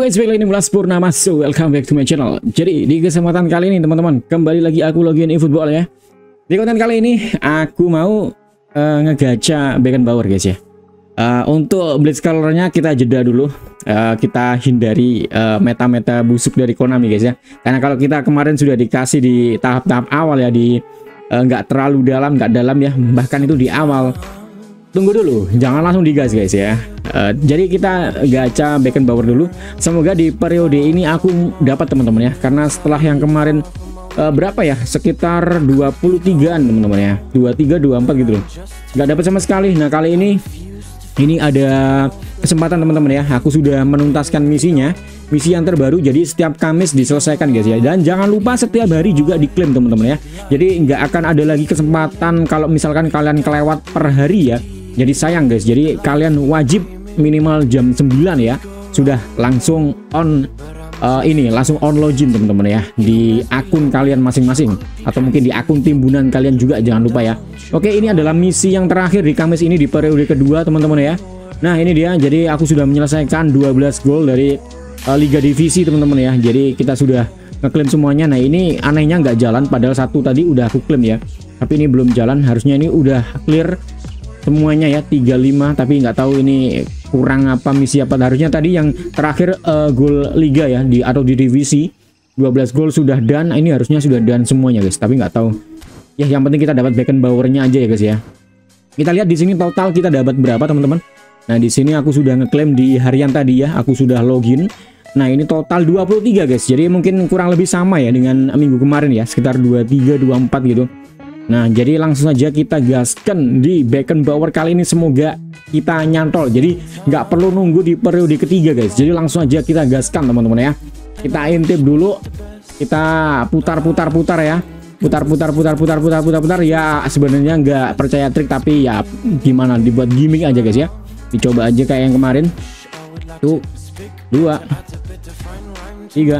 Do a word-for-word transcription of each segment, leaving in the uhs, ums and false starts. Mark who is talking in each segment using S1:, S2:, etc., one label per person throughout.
S1: guys, balik lagi Mulas Purnama. So welcome back to my channel. Jadi di kesempatan kali ini teman-teman, kembali lagi aku login eFootball ya. Di konten kali ini aku mau uh, ngegacha Beckenbauer guys ya. uh, Untuk Blitz colornya kita jeda dulu. uh, Kita hindari meta-meta uh, busuk dari Konami guys ya. Karena kalau kita kemarin sudah dikasih di tahap-tahap awal ya, di nggak uh, terlalu dalam, nggak dalam ya, bahkan itu di awal. Tunggu dulu, jangan langsung digas guys ya. Uh, jadi kita gacha Beckenbauer dulu. Semoga di periode ini aku dapat teman-teman ya. Karena setelah yang kemarin uh, berapa ya, sekitar dua puluh tigaan teman-teman ya, dua puluh tiga dua puluh empat gitu loh, nggak dapat sama sekali. Nah kali ini ini ada kesempatan teman-teman ya. Aku sudah menuntaskan misinya, misi yang terbaru. Jadi setiap Kamis diselesaikan guys ya. Dan jangan lupa setiap hari juga diklaim teman-teman ya. Jadi nggak akan ada lagi kesempatan kalau misalkan kalian kelewat per hari ya. Jadi sayang guys. Jadi kalian wajib minimal jam sembilan ya sudah langsung on uh, ini langsung on login teman-teman ya di akun kalian masing-masing, atau mungkin di akun timbunan kalian juga, jangan lupa ya. Oke, ini adalah misi yang terakhir di Kamis ini di periode kedua teman-teman ya. Nah ini dia, jadi aku sudah menyelesaikan dua belas gol dari uh, Liga Divisi teman-teman ya. Jadi kita sudah ngeklaim semuanya. Nah ini anehnya nggak jalan, padahal satu tadi udah aku klaim ya, tapi ini belum jalan. Harusnya ini udah clear semuanya ya, tiga puluh lima, tapi nggak tahu ini kurang apa, misi apa. Harusnya tadi yang terakhir uh, gol liga ya, di atau di divisi dua belas gol sudah done. Ini harusnya sudah done semuanya guys, tapi nggak tahu ya. Yang penting kita dapat Beckenbauer-nya aja ya guys ya. Kita lihat di sini total kita dapat berapa teman-teman. Nah di sini aku sudah ngeklaim di harian tadi ya, aku sudah login. Nah ini total dua puluh tiga guys, jadi mungkin kurang lebih sama ya dengan minggu kemarin ya, sekitar dua puluh tiga dua puluh empat gitu. Nah jadi langsung saja kita gaskan di Beckenbauer kali ini, semoga kita nyantol. Jadi nggak perlu nunggu di periode ketiga guys, jadi langsung aja kita gaskan teman-teman ya. Kita intip dulu, kita putar-putar putar ya, putar-putar putar putar putar putar putar ya. Sebenarnya nggak percaya trik, tapi ya gimana, dibuat gimmick aja guys ya. Dicoba aja kayak yang kemarin. Tuh, dua, tiga,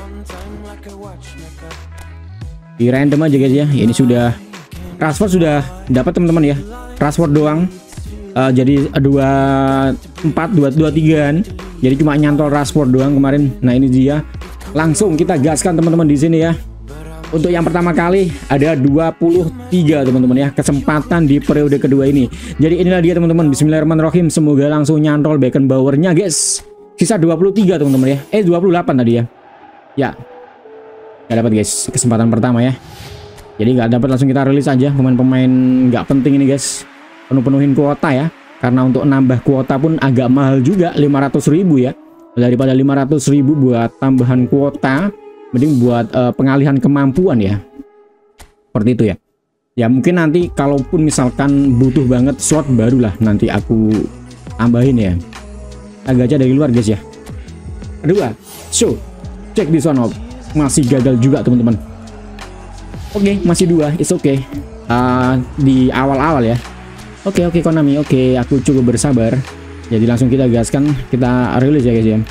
S1: di random aja guys ya. Ini sudah Rashford sudah dapat teman-teman ya, Rashford doang. Uh, jadi dua empat dua dua tigaan. Jadi cuma nyantol Rashford doang kemarin. Nah ini dia, langsung kita gaskan teman-teman di sini ya. Untuk yang pertama kali ada dua puluh tiga teman-teman ya, kesempatan di periode kedua ini. Jadi inilah dia teman-teman, bismillahirrahmanirrahim. Semoga langsung nyantol Beckenbauer-nya guys. Sisa dua puluh tiga teman-teman ya. Eh dua puluh delapan tadi ya. Ya. Gak dapat guys, kesempatan pertama ya. Jadi nggak dapat, langsung kita rilis aja pemain-pemain nggak penting ini guys. Penuh-penuhin kuota ya, karena untuk nambah kuota pun agak mahal juga, lima ratus ribu ya. Daripada lima ratus ribu buat tambahan kuota, mending buat uh, pengalihan kemampuan ya, seperti itu ya. Ya mungkin nanti kalaupun misalkan butuh banget slot, barulah nanti aku tambahin ya. Agak aja dari luar guys ya. Kedua, so check this one out. Masih gagal juga teman-teman. Oke, okay, masih dua, it's okay. Uh, di awal-awal ya. Oke, okay, oke okay, Konami, oke, okay, aku cukup bersabar. Jadi langsung kita gaskan, kita rilis ya guys ya.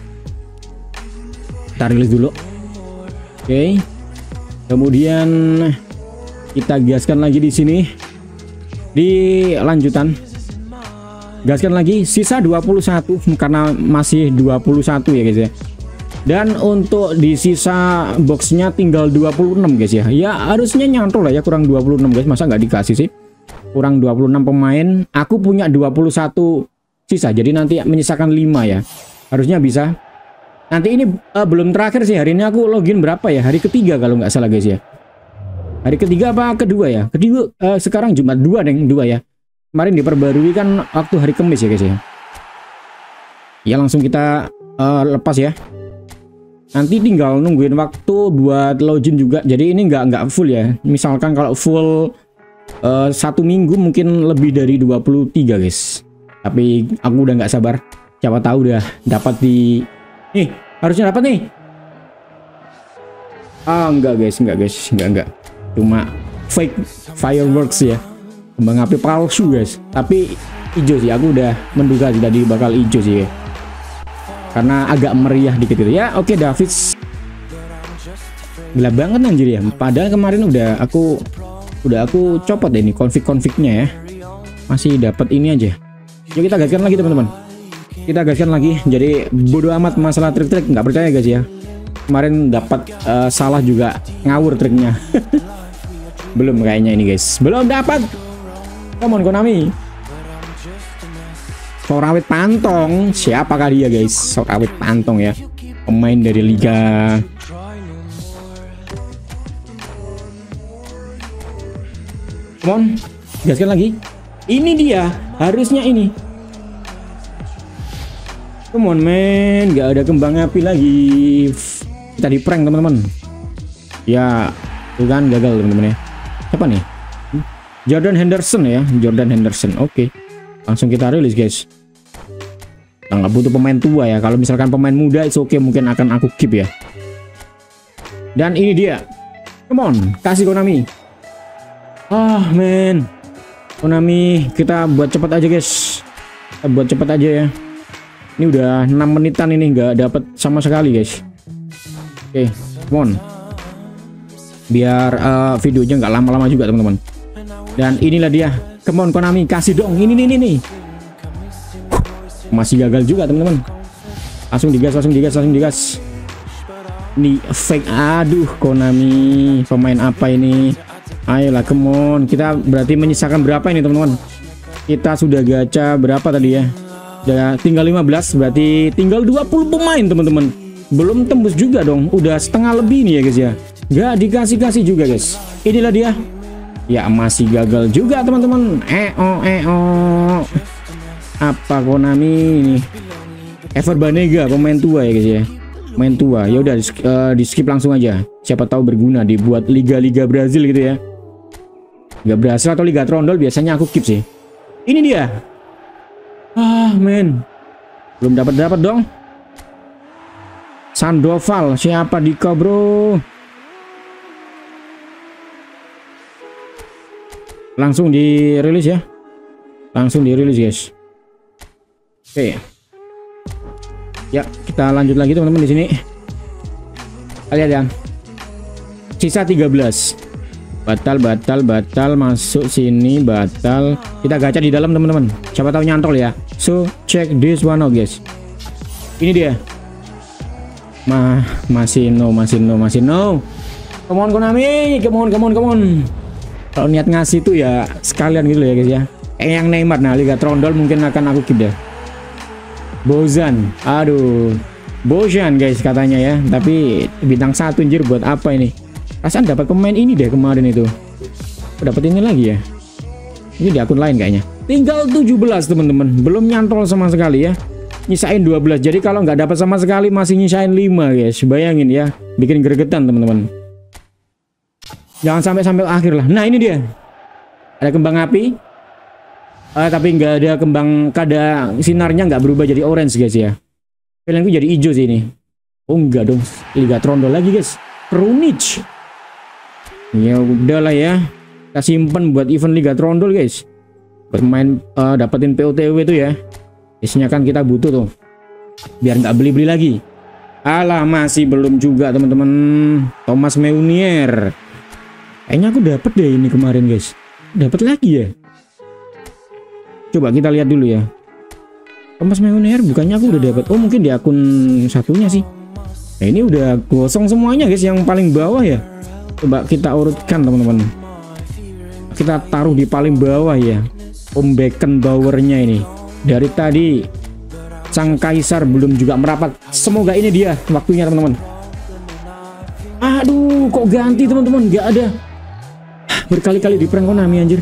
S1: Kita rilis dulu. Oke. Okay. Kemudian kita gaskan lagi di sini. Di lanjutan. Gaskan lagi, sisa dua puluh satu karena masih dua puluh satu ya guys ya. Dan untuk di sisa boxnya tinggal dua puluh enam guys ya. Ya harusnya nyantol lah ya, kurang dua puluh enam guys. Masa nggak dikasih sih? Kurang dua puluh enam pemain. Aku punya dua puluh satu sisa. Jadi nanti menyisakan lima ya. Harusnya bisa. Nanti ini uh, belum terakhir sih. Hari ini aku login berapa ya? Hari ketiga kalau nggak salah guys ya. Hari ketiga apa kedua ya? Kedua uh, sekarang Jumat, dua deh, dua ya. Kemarin diperbarui kan waktu hari Kamis ya guys ya. Ya langsung kita uh, lepas ya. Nanti tinggal nungguin waktu buat login juga. Jadi ini nggak nggak full ya. Misalkan kalau full uh, satu minggu mungkin lebih dari dua puluh tiga guys. Tapi aku udah nggak sabar. Siapa tahu udah dapat di. Nih harusnya dapat nih. Ah enggak guys, enggak guys, enggak enggak. Cuma fake fireworks ya. Kembang api palsu guys. Tapi hijau sih. Aku udah menduga tadi bakal hijau sih ya. Karena agak meriah dikit gitu ya. Oke, David gila banget anjir ya. Padahal kemarin udah aku udah aku copot deh ini konfig-konfignya ya. Masih dapat ini aja. Yuk kita gaskan lagi teman-teman. Kita gaskan lagi. Jadi bodo amat masalah trik-trik, nggak percaya guys ya. Kemarin dapat uh, salah juga, ngawur triknya. Belum kayaknya ini guys. Belum dapat. Come on Konami. Sorawit Pantong. Siapakah dia guys? Sorawit Pantong ya. Pemain dari Liga Come on. Gaskan lagi. Ini dia. Harusnya ini. Come on man. Gak ada kembang api lagi. Kita di prank teman-teman. Ya, itu kan gagal teman-teman ya. Siapa nih? Jordan Henderson ya, Jordan Henderson. Oke, okay. Langsung kita rilis guys. Kita nggak butuh pemain tua ya. Kalau misalkan pemain muda itu oke, okay, mungkin akan aku keep ya. Dan ini dia. Come on, kasih Konami. Ah man, Konami, kita buat cepat aja guys. Kita buat cepat aja ya. Ini udah enam menitan ini nggak dapat sama sekali guys. Oke, okay, come on. Biar uh, videonya nggak lama-lama juga teman-teman. Dan inilah dia. Come on Konami, kasih dong. Ini nih nih. Masih gagal juga teman-teman. Langsung digas, langsung digas, langsung digas. Ini fake. Aduh Konami, pemain apa ini? Ayolah, come on. Kita berarti menyisakan berapa ini teman-teman? Kita sudah gacha berapa tadi ya? Udah tinggal lima belas, berarti tinggal dua puluh pemain teman-teman. Belum tembus juga dong, udah setengah lebih nih ya guys ya. Gak dikasih-kasih juga guys. Inilah dia. Ya masih gagal juga teman-teman. Eh oh eh oh. Apa Konami ini? Ever Banega, pemain tua ya guys ya. Pemain tua. Ya udah uh, di skip langsung aja. Siapa tahu berguna dibuat liga-liga Brazil gitu ya. Liga Brazil atau Liga Trondol biasanya aku keep sih. Ini dia. Ah men. Belum dapat dapat dong. Sandoval, siapa Dika bro? Langsung dirilis ya. Langsung dirilis guys. Oke. Ya, kita lanjut lagi teman-teman di sini. Lihat ya. Sisa tiga belas. Batal, batal, batal, masuk sini, batal. Kita gacha di dalam teman-teman. Siapa tahu nyantol ya. So, check this one out guys. Ini dia. Mah, masih no, masih no, masih no. Come on Konami, come on, come on, come on. Kalau niat ngasih tuh ya sekalian gitu ya guys ya. Eh yang Neymar, nah Liga Trondol mungkin akan aku keep deh. Bozan, aduh, Bozan guys katanya ya. Tapi bintang satu anjir buat apa ini? Perasaan dapat pemain ini deh kemarin itu. Dapat ini lagi ya. Ini di akun lain kayaknya. Tinggal tujuh belas teman-teman, belum nyantol sama sekali ya. Nyisain dua belas. Jadi kalau nggak dapat sama sekali masih nyisain lima guys. Bayangin ya, bikin gregetan teman-teman. Jangan sampai sampai akhir lah. Nah ini dia. Ada kembang api. Uh, tapi nggak ada kembang, kada sinarnya nggak berubah jadi orange guys ya. Feelingku jadi hijau sih ini. Oh enggak dong. Liga Trondol lagi guys. Krunic. Ya udahlah ya. Kita simpen buat event Liga Trondol guys. Bermain uh, dapetin P O T W itu ya. Biasanya kan kita butuh tuh. Biar nggak beli-beli lagi. Alah masih belum juga teman-teman. Thomas Meunier. Kayaknya aku dapet deh ini kemarin guys. Dapat lagi ya. Coba kita lihat dulu ya. Thomas Meunier bukannya aku udah dapat. Oh mungkin di akun satunya sih. Nah ini udah gosong semuanya guys. Yang paling bawah ya. Coba kita urutkan teman-teman. Kita taruh di paling bawah ya. Om Beckenbauer-nya ini. Dari tadi sang kaisar belum juga merapat. Semoga ini dia waktunya teman-teman. Aduh kok ganti teman-teman. Gak ada. Berkali-kali di prank Konami anjir.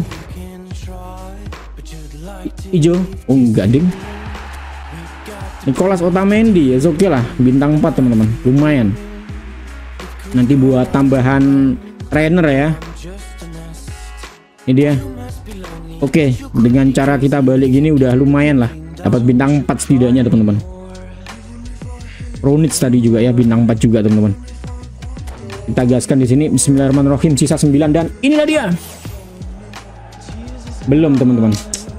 S1: Ijo. Oh enggak ding. Nicolas Otamendi ya oke okay lah. Bintang empat teman-teman. Lumayan. Nanti buat tambahan trainer ya. Ini dia. Oke, dengan cara kita balik gini udah lumayan lah. Dapat bintang empat setidaknya teman-teman. Krunic tadi juga ya bintang empat juga teman-teman. Kita gaskan di sini. Bismillahirrahmanirrahim. Sisa sembilan dan inilah dia. Belum teman-teman.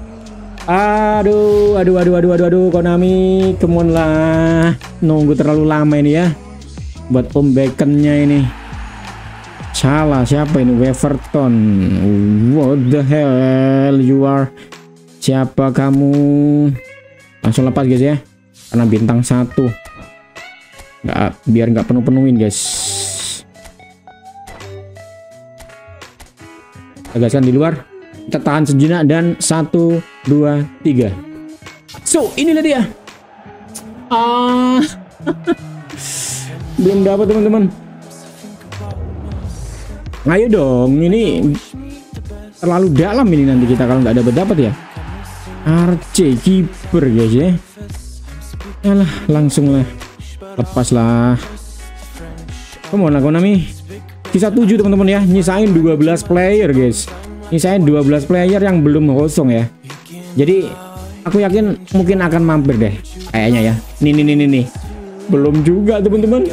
S1: Aduh, aduh, aduh, aduh, aduh, aduh, Konami, come on lah. Nunggu terlalu lama ini ya. Buat Om Bacon-nya ini. Salah, siapa ini? Weverton. What the hell you are? Siapa kamu? Langsung lepas guys ya, karena bintang satu nggak, biar nggak penuh-penuhin guys. Tegaskan di luar, kita tahan sejenak dan satu dua tiga. So inilah dia. Ah belum dapat teman-teman. Ayo dong, ini terlalu dalam ini nanti kita kalau nggak dapat dapat ya. Arce kiper guys ya. Alah, langsung lah, lepas lah. Come on lah Konami. Sisa tujuh teman-teman ya, nyisain dua belas player guys. Nyisain dua belas player yang belum kosong ya. Jadi aku yakin mungkin akan mampir deh kayaknya ya. Nih nih nih nih, nih. Belum juga teman-teman.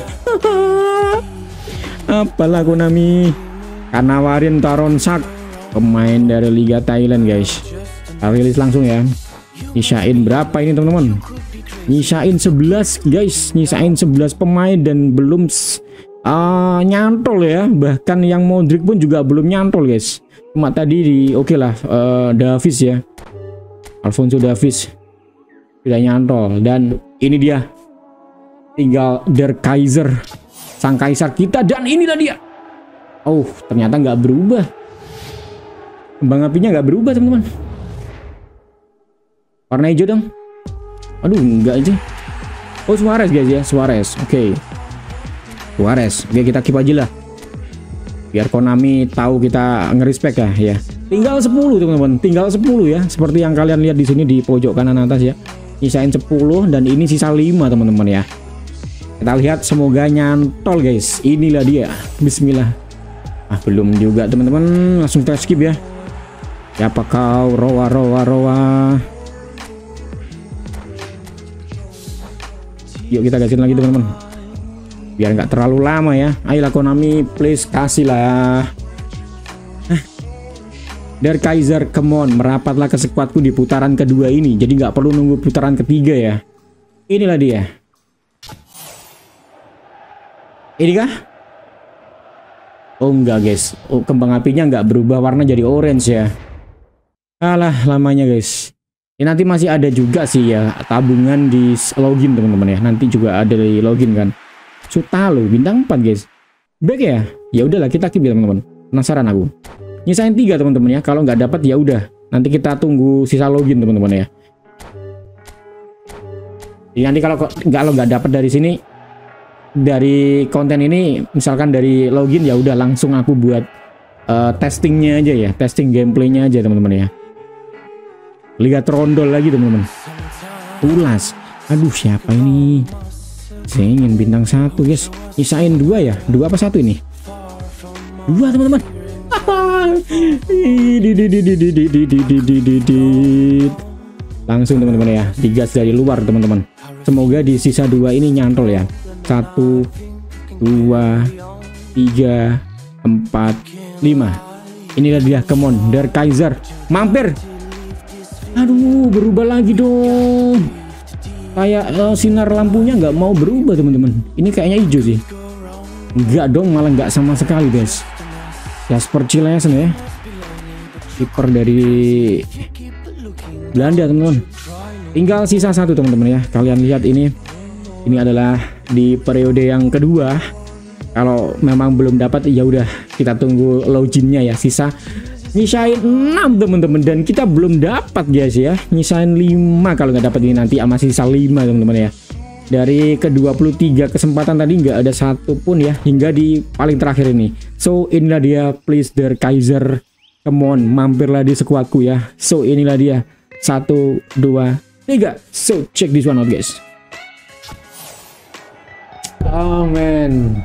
S1: Apalah Konami. Karena Warin Taronsak, pemain dari Liga Thailand guys. Kita rilis langsung ya. Nyisain berapa ini teman-teman? Nyisain sebelas guys. Nyisain sebelas pemain dan belum Uh, nyantol ya, bahkan yang Modric pun juga belum nyantol guys. Cuma tadi di oke okay lah, uh, Davies ya, Alphonso Davies sudah nyantol. Dan ini dia, tinggal Der Kaiser, sang kaisar kita, dan inilah dia. Oh ternyata nggak berubah, kembang apinya nggak berubah teman-teman. Warna hijau dong. Aduh enggak aja. Oh Suarez guys ya, Suarez. Oke okay. Suarez. Oke, kita keep aja lah. Biar Konami tahu kita ngerespek ya, ya. Tinggal sepuluh teman-teman, tinggal sepuluh ya. Seperti yang kalian lihat di sini di pojok kanan atas ya. Nyisain sepuluh dan ini sisa lima teman-teman ya. Kita lihat semoga nyantol guys. Inilah dia. Bismillah. Ah, belum juga teman-teman, langsung kita skip ya. Siapa kau? Roa roa roa. Yuk kita gasin lagi teman-teman. Biar nggak terlalu lama ya. Ayolah Konami, please kasih lah. Der Kaiser, come on, merapatlah ke skuadku di putaran kedua ini. Jadi nggak perlu nunggu putaran ketiga ya. Inilah dia. Ini kah? Oh enggak guys. Oh, kembang apinya nggak berubah warna jadi orange ya. Alah lamanya guys. Ini nanti masih ada juga sih ya tabungan di login teman-teman ya. Nanti juga ada di login kan. Sutalo bintang empat guys. Back ya. Ya udahlah kita keep ya teman-teman. Penasaran aku. Nyisain tiga teman-teman ya. Kalau nggak dapat ya udah. Nanti kita tunggu sisa login teman-teman ya. Jadi nanti kalau kalau nggak dapat dari sini, dari konten ini, misalkan dari login ya udah langsung aku buat uh, testingnya aja ya, testing gameplaynya aja teman-teman ya. Liga Trondol lagi teman-teman. Ulas. Aduh siapa ini? Saya ingin bintang satu guys. Nyisain dua ya? Dua apa satu ini? Dua teman-teman. Langsung teman-teman ya. Digas dari luar teman-teman. Semoga di sisa dua ini nyantol ya. Satu, dua, tiga, empat, lima. Inilah dia. Come on, Der Kaiser. Mampir. Aduh, berubah lagi dong. Kayak uh, sinar lampunya nggak mau berubah teman-teman. Ini kayaknya hijau sih. Nggak dong, malah nggak sama sekali guys. Jasper Cilesen ya, kiper dari Belanda teman-teman. Tinggal sisa satu teman-teman ya. Kalian lihat ini. Ini adalah di periode yang kedua. Kalau memang belum dapat ya udah kita tunggu loginnya ya. Sisa nyisain enam teman-teman dan kita belum dapat guys ya. Nyisain lima kalau nggak dapat ini nanti masih sisa lima teman-teman ya. Dari ke dua puluh tiga kesempatan tadi nggak ada satu pun ya hingga di paling terakhir ini. So inilah dia, please Der Kaiser, come on, mampirlah di skuadku ya. So inilah dia, satu dua tiga. So check this one out guys. Oh man.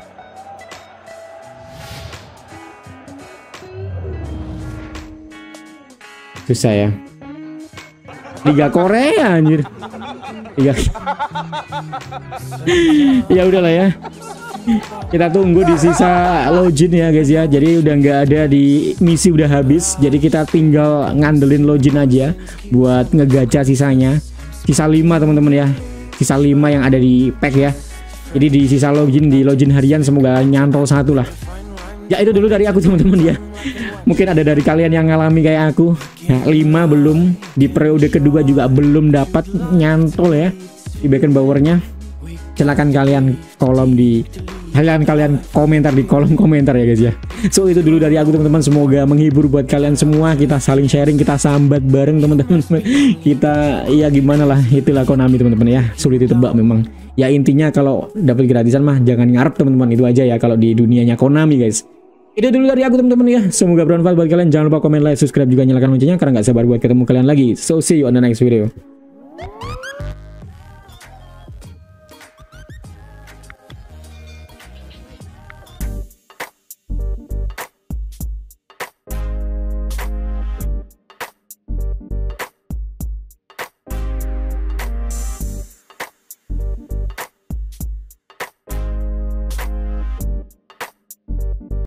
S1: Susah ya. Liga Korea anjir. Liga. Ya udahlah ya. Kita tunggu di sisa login ya guys ya. Jadi udah nggak ada di misi, udah habis. Jadi kita tinggal ngandelin login aja buat ngegacha sisanya. Sisa lima teman-teman ya. Sisa lima yang ada di pack ya. Jadi di sisa login, di login harian semoga nyantol satu lah. Ya itu dulu dari aku teman-teman ya. Mungkin ada dari kalian yang ngalami kayak aku. Ya, lima belum, di periode kedua juga belum dapat nyantol ya di Beckenbauer-nya. Silahkan kalian kolom di kalian kalian komentar di kolom komentar ya guys ya. So itu dulu dari aku teman-teman, semoga menghibur buat kalian semua. Kita saling sharing, kita sambat bareng teman-teman. Kita ya gimana lah, itulah Konami teman-teman ya, sulit ditebak memang. Ya intinya kalau dapat gratisan mah jangan ngarep teman-teman, itu aja ya kalau di dunianya Konami guys. Itu dulu dari aku teman-teman ya, semoga bermanfaat buat kalian. Jangan lupa komen, like, subscribe, juga nyalakan loncengnya karena nggak sabar buat ketemu kalian lagi. So see you on the next video.